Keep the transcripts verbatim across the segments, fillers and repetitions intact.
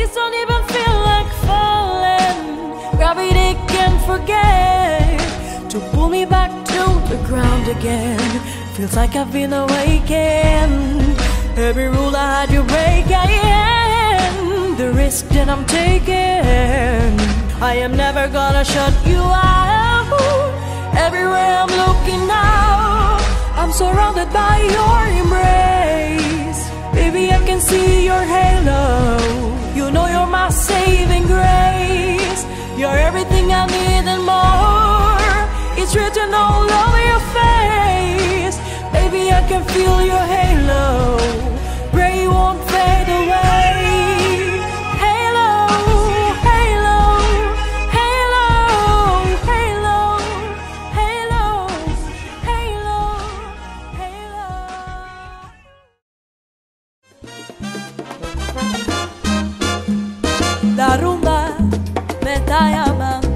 Please don't even feel like falling. Gravity can't forget to pull me back to the ground again. Feels like I've been awakened. Every rule I had you break again. The risk that I'm taking, I am never gonna shut you out. Everywhere I'm looking now, I'm surrounded by your embrace. Baby, I can see your halo. You know you're my saving grace. You're everything I need and more. It's written all over your face. Baby, I can feel your halo. Pray you won't fade away. Halo, halo, halo, halo, halo, halo, halo. La rumba me está llamando.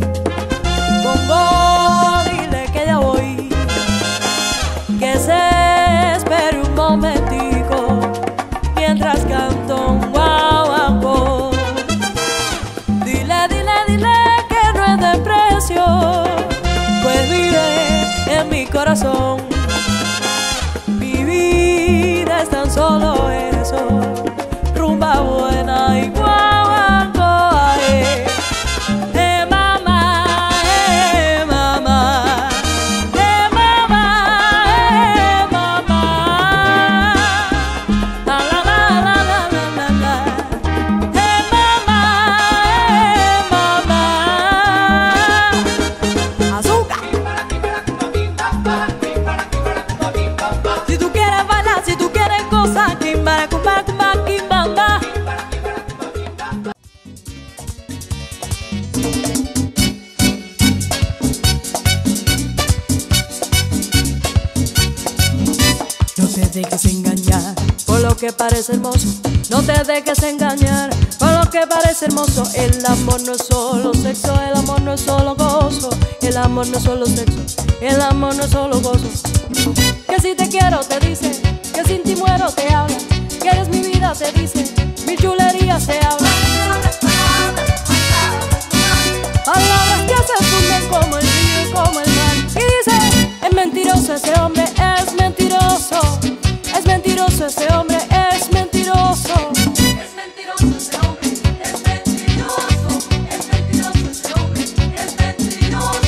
Bongo, dile que ya voy. Que se espere un momentico mientras canto un guaguancó. Dile, dile, dile que no es de precio, pues vive en mi corazón. Mi vida es tan solo eso, rumba buena y guaguancó. Ay. Eh, mamá, eh, mamá, eh, mamá, eh, mamá. La, la, la, la, la, la, la, la. Eh, mamá, eh, mamá. Azúcar. Si tú quieres bailar, si tú quieres gozar, quimbara, cumbara, cumbara, quimbamba. No te dejes engañar por lo que parece hermoso. No te dejes engañar por lo que parece hermoso. El amor no es solo sexo, el amor no es solo gozo. El amor no es solo sexo, el amor no es solo gozo. Que si te quiero te dice, que sin ti muero te habla. Que eres mi vida te dice, mi chulería se habla. Palabras que se funden como el río y como el mar. Y dice, es mentiroso ese hombre, es mentiroso. Es mentiroso ese hombre, es mentiroso. Es mentiroso ese hombre, es mentiroso. Es mentiroso ese hombre, es mentiroso.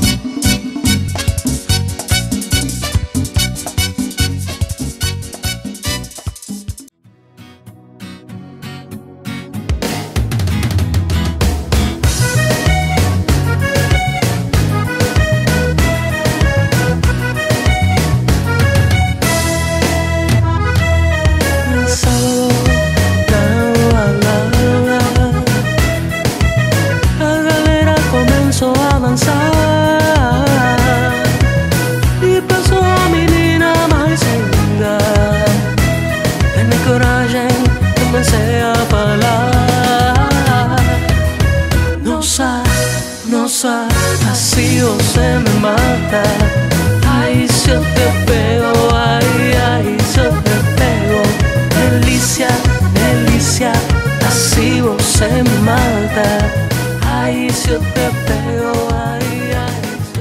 E passou a menina mais linda. Em minha coragem comecei a falar. Nossa, nossa, assim você me mata. Ai, se eu te pego, ai, ai, se eu te pego. Delícia, delícia, assim você me mata. Ai, se eu te pego, ai, ai.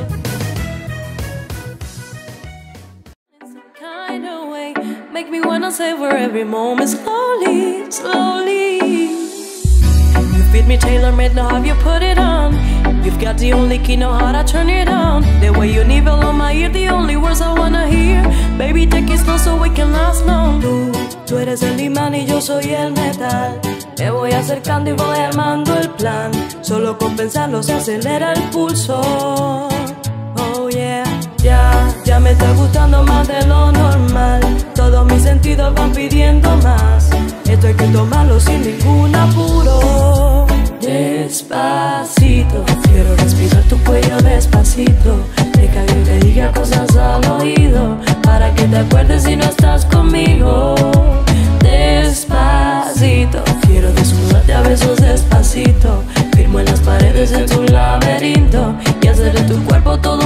Kind of way, make me wanna savor every moment slowly, slowly. You fit me tailor-made, know how you put it on. You've got the only key, know how to turn it on. The way you nibble on my ear, the only words I wanna hear. Baby, take it slow so we can last long. Tú, tú eres el imán y yo soy el metal. Me voy acercando y voy armando el plan. Solo con pensarlo se acelera el pulso. Oh yeah, ya, ya me está gustando más de lo normal. Todos mis sentidos van pidiendo más. Esto hay que tomarlo sin ningún apuro. Despacito, quiero respirar tu cuello despacito. Deja que te diga cosas al oído, para que te acuerdes si no estás conmigo. Despacito, quiero desnudarte a besos despacito. Firmo en las paredes de tu laberinto y hacer de tu cuerpo todo